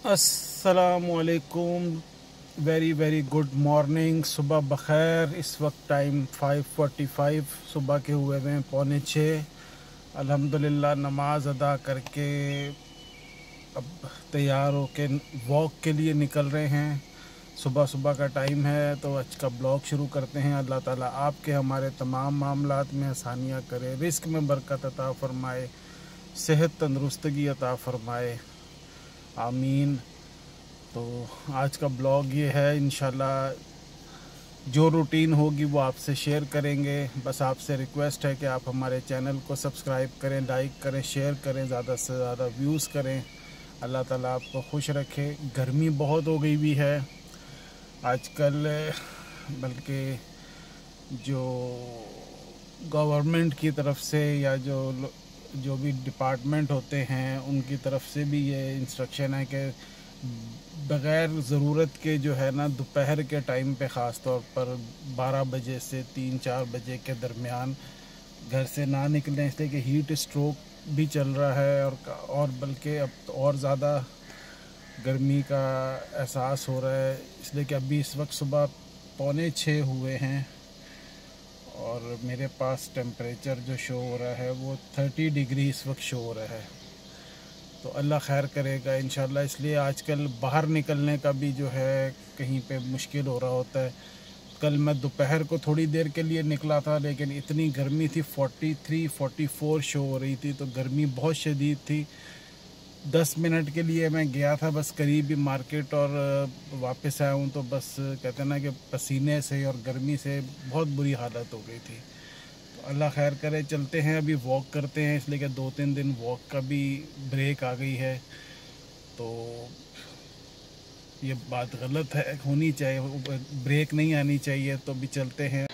अस्सलामुअलैकुम। Very very good morning. सुबह बख़ैर। इस वक्त टाइम 5:45 सुबह के हुए हैं, 5:45। अल्हम्दुलिल्लाह नमाज अदा करके अब तैयार होके वॉक के लिए निकल रहे हैं। सुबह सुबह का टाइम है तो आज का ब्लॉग शुरू करते हैं। अल्लाह ताला आपके हमारे तमाम मामलात में आसानियाँ करे, रिस्क में बरकत अता फ़रमाए, सेहत तंदुरुस्तगी अता फ़रमाए, आमीन। तो आज का ब्लॉग ये है, इंशाल्लाह जो रूटीन होगी वो आपसे शेयर करेंगे। बस आपसे रिक्वेस्ट है कि आप हमारे चैनल को सब्सक्राइब करें, लाइक करें, शेयर करें, ज़्यादा से ज़्यादा व्यूज़ करें। अल्लाह ताला आपको खुश रखे। गर्मी बहुत हो गई भी है आजकल, बल्कि जो गवर्नमेंट की तरफ से या जो भी डिपार्टमेंट होते हैं उनकी तरफ से भी ये इंस्ट्रक्शन है कि बग़ैर ज़रूरत के जो है ना, दोपहर के टाइम पे ख़ास तौर पर 12 बजे से 3-4 बजे के दरमियान घर से ना निकलें, इसलिए कि हीट स्ट्रोक भी चल रहा है और बल्कि अब तो और ज़्यादा गर्मी का एहसास हो रहा है। इसलिए कि अभी इस वक्त सुबह 5:45 हुए हैं और मेरे पास टेम्परेचर जो शो हो रहा है वो 30 डिग्री इस वक्त शो हो रहा है। तो अल्लाह खैर करेगा इंशाल्लाह। इसलिए आजकल बाहर निकलने का भी जो है कहीं पे मुश्किल हो रहा होता है। कल मैं दोपहर को थोड़ी देर के लिए निकला था, लेकिन इतनी गर्मी थी, 43-44 शो हो रही थी, तो गर्मी बहुत शदीद थी। 10 मिनट के लिए मैं गया था बस करीब ही मार्केट, और वापस आया हूँ तो बस कहते हैं ना कि पसीने से और गर्मी से बहुत बुरी हालत हो गई थी। अल्लाह खैर करे। चलते हैं, अभी वॉक करते हैं, इसलिए कि 2-3 दिन वॉक का भी ब्रेक आ गई है। तो ये बात गलत है, होनी चाहिए, ब्रेक नहीं आनी चाहिए। तो अभी चलते हैं।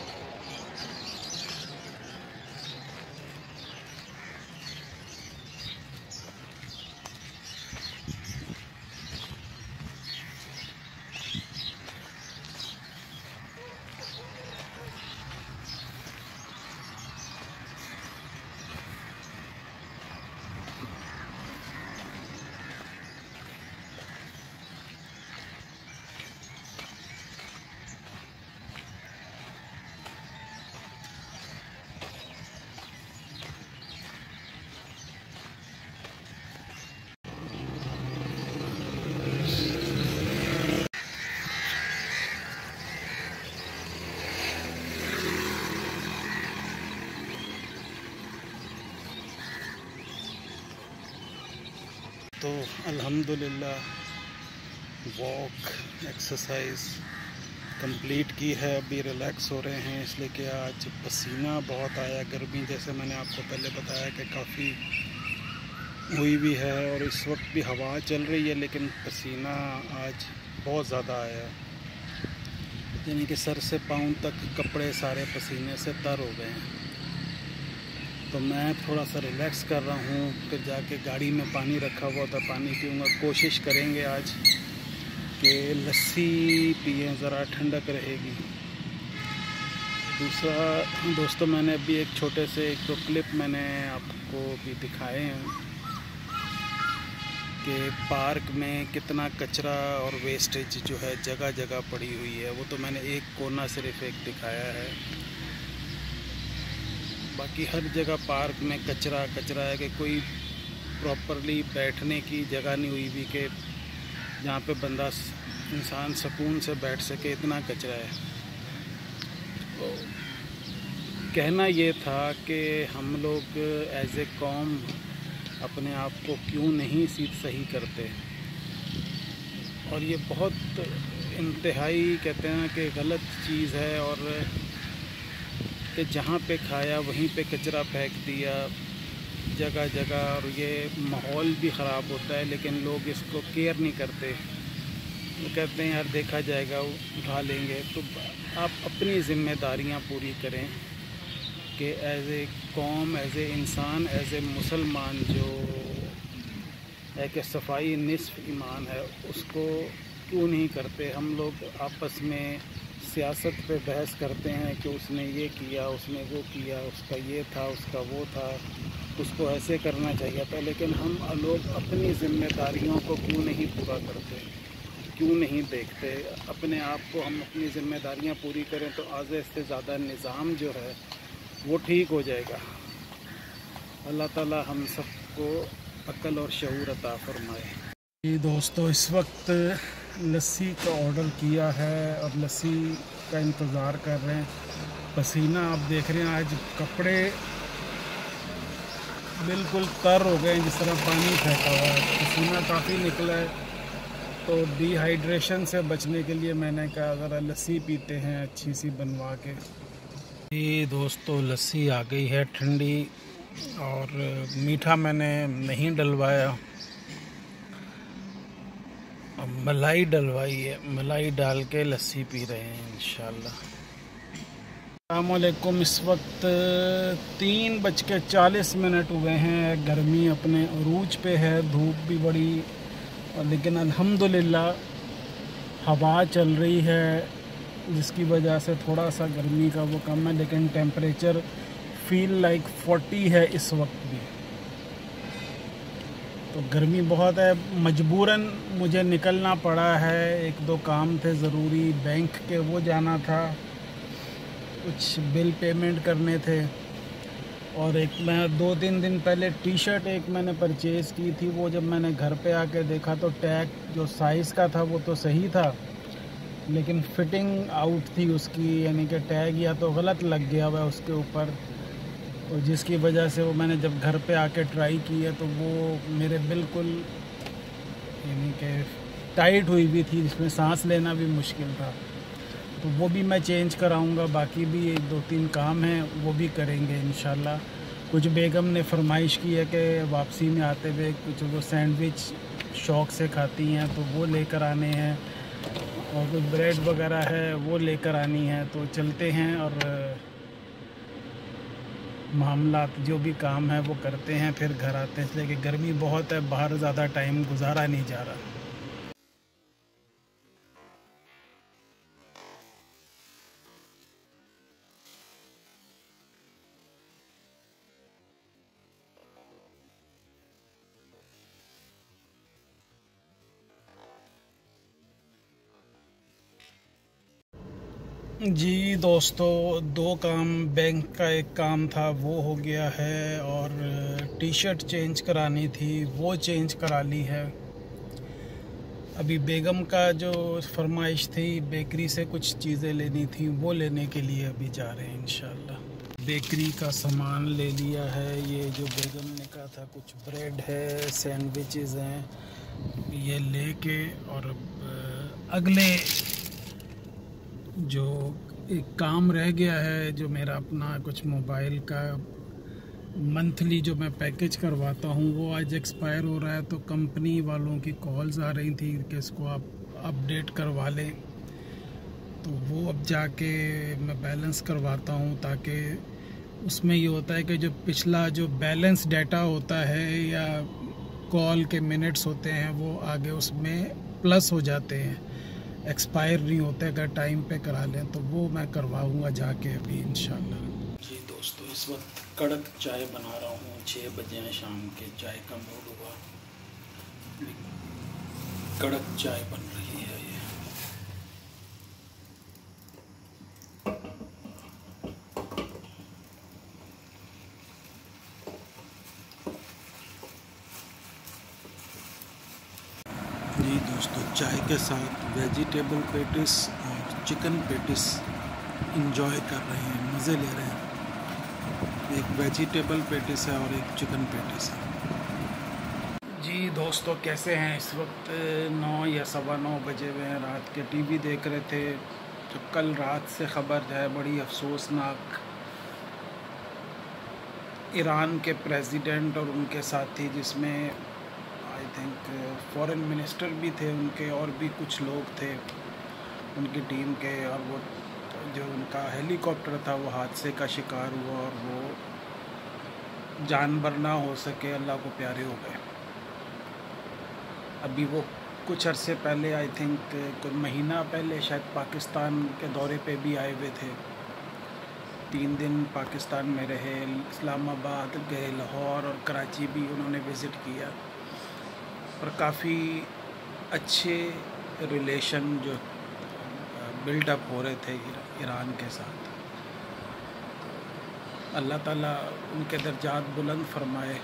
तो अल्हम्दुलिल्लाह वॉक एक्सरसाइज कंप्लीट की है। अभी रिलैक्स हो रहे हैं, इसलिए कि आज पसीना बहुत आया। गर्मी जैसे मैंने आपको पहले बताया कि काफ़ी हुई भी है और इस वक्त भी हवा चल रही है, लेकिन पसीना आज बहुत ज़्यादा आया, यानी कि सर से पाँव तक कपड़े सारे पसीने से तर हो गए हैं। तो मैं थोड़ा सा रिलैक्स कर रहा हूँ, फिर जाके गाड़ी में पानी रखा हुआ था, पानी पीऊँगा। कोशिश करेंगे आज कि लस्सी पिए, ज़रा ठंडक रहेगी। दूसरा दोस्तों, मैंने अभी एक छोटे से 1-2 क्लिप मैंने आपको भी दिखाए हैं कि पार्क में कितना कचरा और वेस्टेज जो है जगह जगह पड़ी हुई है। वो तो मैंने एक कोना सिर्फ एक दिखाया है, बाकी हर जगह पार्क में कचरा है कि कोई प्रॉपरली बैठने की जगह नहीं हुई भी कि जहाँ पे इंसान सुकून से बैठ सके, इतना कचरा है। तो कहना ये था कि हम लोग एज ए कौम अपने आप को क्यों नहीं सही करते, और ये बहुत इंतहाई कहते हैं कि गलत चीज़ है। और कि जहाँ पे खाया वहीं पे कचरा फेंक दिया जगह जगह, और ये माहौल भी ख़राब होता है, लेकिन लोग इसको केयर नहीं करते। वो कहते हैं यार देखा जाएगा, उठा लेंगे। तो आप अपनी ज़िम्मेदारियाँ पूरी करें कि एज ए कौम, एज ए इंसान, एज ए मुसलमान जो है कि सफाई निस्फ ईमान है, उसको क्यों नहीं करते। हम लोग आपस में सियासत पे बहस करते हैं कि उसने ये किया, उसने वो किया, उसका ये था, उसका वो था। उसको ऐसे करना चाहिए था। लेकिन हम लोग अपनी ज़िम्मेदारियों को क्यों नहीं पूरा करते, क्यों नहीं देखते अपने आप को। हम अपनी ज़िम्मेदारियां पूरी करें तो आगे से ज़्यादा निज़ाम जो है वो ठीक हो जाएगा। अल्लाह ताला हम सबको अक्ल और शऊर अता फरमाए। जी दोस्तों, इस वक्त लस्सी का ऑर्डर किया है और लस्सी का इंतज़ार कर रहे हैं। पसीना आप देख रहे हैं, आज कपड़े बिल्कुल तर हो गए हैं, जिस तरह पानी फेंका हुआ है। पसीना काफ़ी निकला है, तो डिहाइड्रेशन से बचने के लिए मैंने कहा ज़रा लस्सी पीते हैं अच्छी सी बनवा के। ये दोस्तों लस्सी आ गई है ठंडी, और मीठा मैंने नहीं डलवाया, मलाई डलवाई है। मलाई डाल के लस्सी पी रहे हैं इंशाल्लाह। अस्सलामुअलैकुम। इस वक्त 3:40 हुए हैं। गर्मी अपने अरूज पे है, धूप भी बड़ी, लेकिन अल्हम्दुलिल्लाह हवा चल रही है, जिसकी वजह से थोड़ा सा गर्मी का वो कम है। लेकिन टेम्परेचर फील लाइक 40 है इस वक्त भी, तो गर्मी बहुत है। मजबूरन मुझे निकलना पड़ा है, 1-2 काम थे ज़रूरी, बैंक के वो जाना था, कुछ बिल पेमेंट करने थे। और एक मैं 2-3 दिन पहले टी शर्ट एक मैंने परचेज़ की थी, वो जब मैंने घर पे आके देखा तो टैग जो साइज़ का था वो तो सही था, लेकिन फिटिंग आउट थी उसकी, यानी कि टैग या तो गलत लग गया हुआ उसके ऊपर, और जिसकी वजह से वो मैंने जब घर पे आके ट्राई की है तो वो मेरे बिल्कुल यानी कि टाइट हुई भी थी, जिसमें सांस लेना भी मुश्किल था। तो वो भी मैं चेंज कराऊंगा। बाकी भी 1-2-3 काम हैं, वो भी करेंगे इंशाल्लाह। कुछ बेगम ने फरमाइश की है कि वापसी में आते हुए कुछ वो सैंडविच शौक़ से खाती हैं, तो वो लेकर आने हैं, और कुछ ब्रेड वगैरह है वो लेकर आनी है। तो चलते हैं और मामलात जो भी काम है वो करते हैं, फिर घर आते हैं, इसलिए कि गर्मी बहुत है, बाहर ज़्यादा टाइम गुजारा नहीं जा रहा। जी दोस्तों, 2 काम, बैंक का एक काम था वो हो गया है, और टी शर्ट चेंज करानी थी वो चेंज करा ली है। अभी बेगम का जो फरमाइश थी बेकरी से कुछ चीज़ें लेनी थी, वो लेने के लिए अभी जा रहे हैं इंशाल्लाह। बेकरी का सामान ले लिया है, ये जो बेगम ने कहा था, कुछ ब्रेड है, सैंडविचेस हैं, ये लेके, और अब अगले जो एक काम रह गया है, जो मेरा अपना कुछ मोबाइल का मंथली जो मैं पैकेज करवाता हूँ वो आज एक्सपायर हो रहा है। तो कंपनी वालों की कॉल्स आ रही थी कि इसको आप अपडेट करवा लें, तो वो अब जाके मैं बैलेंस करवाता हूँ, ताकि उसमें ये होता है कि जो पिछला जो बैलेंस डाटा होता है या कॉल के मिनट्स होते हैं वो आगे उसमें प्लस हो जाते हैं, एक्सपायर नहीं होते। अगर टाइम पे करा लें तो वो मैं करवाऊँगा जाके अभी इंशाल्लाह। जी दोस्तों, इस वक्त कड़क चाय बना रहा हूँ, 6 बजे हैं शाम के, चाय का मूड हुआ, कड़क चाय बन रही है ये। जी दोस्तों, चाय के साथ वेजिटेबल पेटिस और चिकन पेटिस इंजॉय कर रहे हैं, मज़े ले रहे हैं। एक वेजिटेबल पेटिस है और एक चिकन पेटिस है। जी दोस्तों, कैसे हैं? इस वक्त 9 या 9:15 बजे हुए हैं, रात के टीवी देख रहे थे। तो कल रात से ख़बर है बड़ी अफसोसनाक, ईरान के प्रेसिडेंट और उनके साथी, जिसमें आई थिंक फॉरेन मिनिस्टर भी थे उनके, और भी कुछ लोग थे उनकी टीम के, और वो जो उनका हेलीकॉप्टर था वो हादसे का शिकार हुआ, और वो जानवर ना हो सके, अल्लाह को प्यारे हो गए। अभी वो कुछ अरसे पहले, आई थिंक कोई महीना पहले शायद, पाकिस्तान के दौरे पे भी आए हुए थे। 3 दिन पाकिस्तान में रहे, इस्लामाबाद गए, लाहौर और कराची भी उन्होंने विज़िट किया और काफ़ी अच्छे रिलेशन जो बिल्डअप हो रहे थे ईरान के साथ। अल्लाह ताला उनके दर्जात बुलंद फरमाए।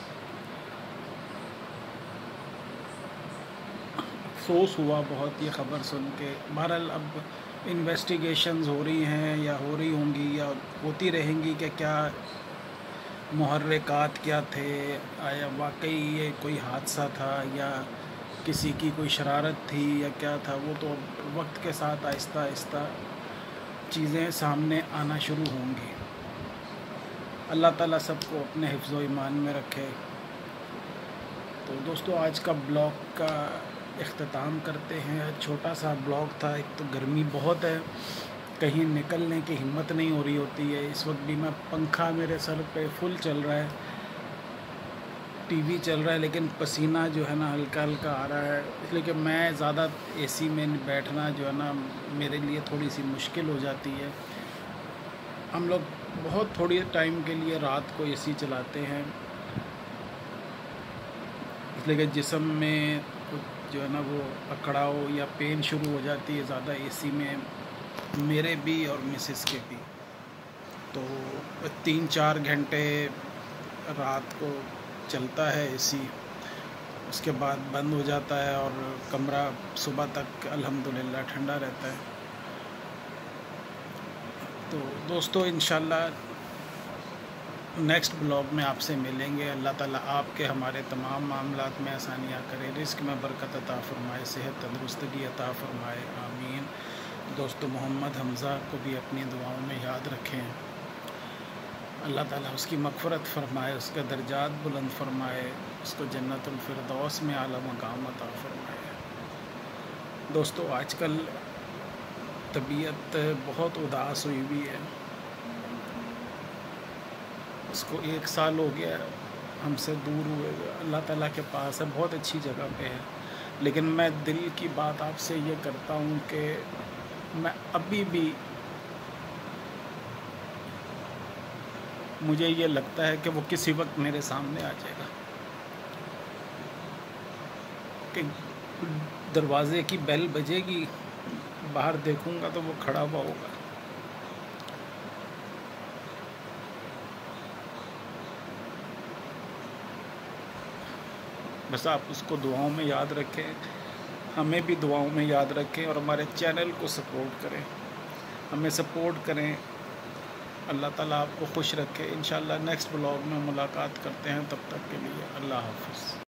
अफसोस हुआ बहुत ये ख़बर सुन के। बहरहाल अब इन्वेस्टिगेशंस हो रही हैं या हो रही होंगी या होती रहेंगी कि क्या मुहर्रिकात क्या थे, आया वाकई ये कोई हादसा था या किसी की कोई शरारत थी या क्या था, वो तो वक्त के साथ आहिस्ता आहिस्ता चीज़ें सामने आना शुरू होंगी। अल्लाह ताला सबको अपने हिफ्ज़ व ईमान में रखे। तो दोस्तों, आज का ब्लॉग का इख्तिताम करते हैं। छोटा सा ब्लॉग था, एक तो गर्मी बहुत है, कहीं निकलने की हिम्मत नहीं हो रही होती है। इस वक्त भी मैं पंखा मेरे सर पे फुल चल रहा है, टीवी चल रहा है, लेकिन पसीना जो है ना हल्का हल्का आ रहा है, इसलिए कि मैं ज़्यादा एसी में बैठना जो है ना मेरे लिए थोड़ी सी मुश्किल हो जाती है। हम लोग बहुत थोड़ी टाइम के लिए रात को एसी चलाते हैं, इसलिए कि जिस्म में कुछ जो है ना वो अकड़ाव या पेन शुरू हो जाती है ज़्यादा एसी में, मेरे भी और मिसेस के भी। तो 3-4 घंटे रात को चलता है एसी, उसके बाद बंद हो जाता है और कमरा सुबह तक अल्हम्दुलिल्लाह ठंडा रहता है। तो दोस्तों, इंशाल्लाह नेक्स्ट ब्लॉग में आपसे मिलेंगे। अल्लाह ताला आपके हमारे तमाम मामलात में आसानियाँ करे, रिस्क में बरकत अता फ़रमाए, सेहत तंदुरुस्ती अता फ़रमाए, आमीन। दोस्तों, मोहम्मद हमज़ा को भी अपनी दुआओं में याद रखें। अल्लाह ताला उसकी मग़फ़िरत फ़रमाए, उसके दर्जात बुलंद फ़रमाए, उसको जन्नतुल फ़िरदौस में आला मक़ाम अता फ़रमाए। दोस्तों, आजकल तबीयत बहुत उदास हुई हुई है। उसको 1 साल हो गया हमसे दूर हुए। अल्लाह ताला के पास है, बहुत अच्छी जगह पे है, लेकिन मैं दिल की बात आपसे ये करता हूँ कि मैं अभी भी मुझे ये लगता है कि वो किसी वक्त मेरे सामने आ जाएगा, कि दरवाज़े की बेल बजेगी, बाहर देखूँगा तो वो खड़ा हुआ होगा। बस आप उसको दुआओं में याद रखें, हमें भी दुआओं में याद रखें और हमारे चैनल को सपोर्ट करें, हमें सपोर्ट करें। अल्लाह ताला आपको खुश रखे। इंशाल्लाह नेक्स्ट ब्लॉग में मुलाकात करते हैं, तब तक के लिए अल्लाह हाफ़िज़।